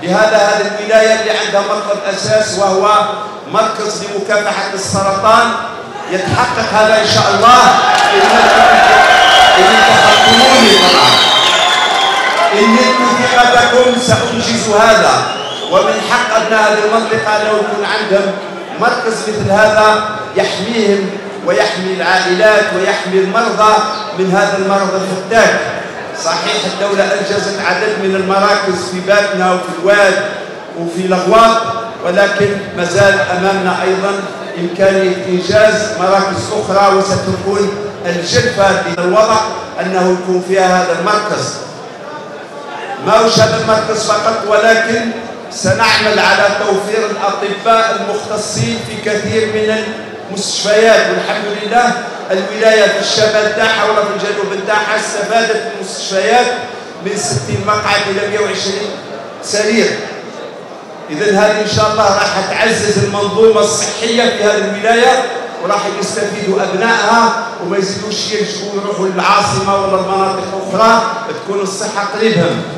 هذه الولاية اللي عندها مطلب أساس وهو مركز لمكافحة السرطان يتحقق هذا إن شاء الله إن انتخبتموني طبعا. إن نلت ثقتكم سأنجز هذا، ومن حق أبناء هذه المنطقة لو يكون عندهم مركز مثل هذا يحميهم ويحمي العائلات ويحمي المرضى من هذا المرض الفتاك. صحيح الدولة أنجزت عدد من المراكز في باتنا وفي الواد وفي لغواط، ولكن ما زال أمامنا أيضا إمكانية إنجاز مراكز أخرى، وستكون الجلفة للوضع أنه يكون فيها هذا المركز. ما هوش هذا المركز فقط، ولكن سنعمل على توفير الأطباء المختصين في كثير من المستشفيات، والحمد لله الولاية في الشمال تاعها ولا في الجنوب تاعها استفادت المستشفيات من 60 مقعد إلى 120 سرير. إذن هذه إن شاء الله راح تعزز المنظومة الصحية في هذه الولاية، وراح يستفيدوا أبنائها وما يزيدوش يلجؤوا يروحوا للعاصمة ولا المناطق أخرى تكون الصحة قريبهم.